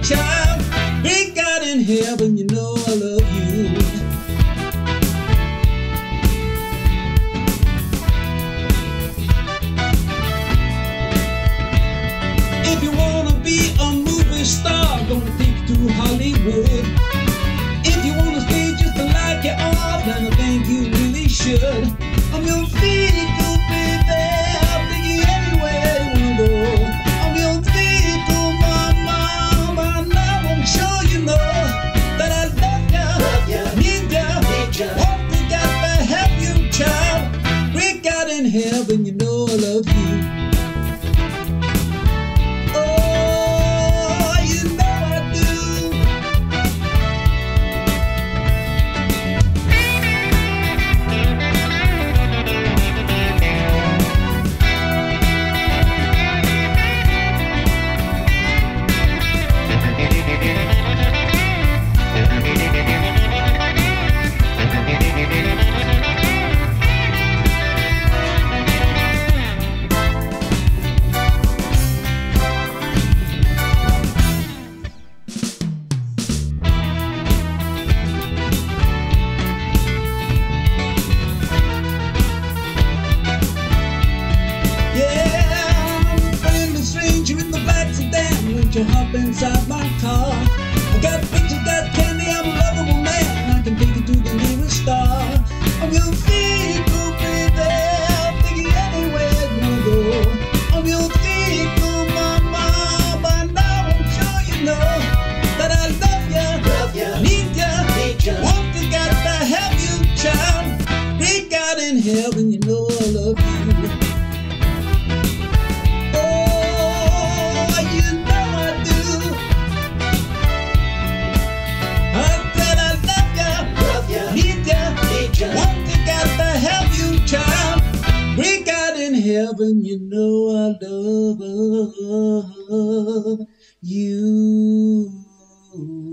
child. Great God in heaven, you know I love you. If you wanna be a movie star, gonna take you to Hollywood. If you wanna stay just like you are, then I think you really should. On your feet, go baby, I'll take you anywhere you wanna go. On your feet, go mama, by now I'm sure you know that I love ya, need ya, want to got to have you, child. Great God in heaven, you know I love you. You hop inside my car. I got pictures, got candy, I'm a lovable man. I can take you to the nearest star. On your feet, go baby, I'll take you anywhere you wanna go. On your feet, go mama, by now I'm sure you know that I love ya, need ya, want to got to have you, child. Great God in heaven, you know I love you. Great God in heaven, you know I love you.